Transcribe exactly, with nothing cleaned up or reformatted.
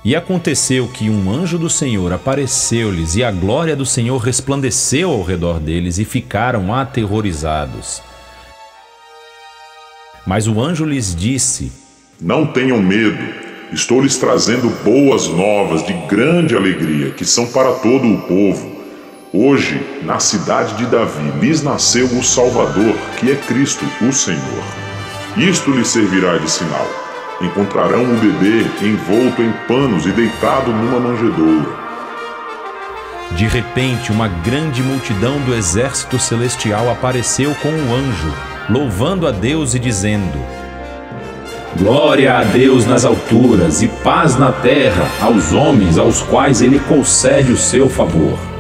E aconteceu que um anjo do Senhor apareceu-lhes, e a glória do Senhor resplandeceu ao redor deles, e ficaram aterrorizados. Mas o anjo lhes disse: Não tenham medo, estou lhes trazendo boas novas de grande alegria, que são para todo o povo. Hoje, na cidade de Davi, lhes nasceu o Salvador, que é Cristo, o Senhor. Isto lhes servirá de sinal. Encontrarão o bebê envolto em panos e deitado numa manjedoura. De repente, uma grande multidão do exército celestial apareceu com o anjo, louvando a Deus e dizendo: Glória a Deus nas alturas e paz na terra aos homens aos quais ele concede o seu favor.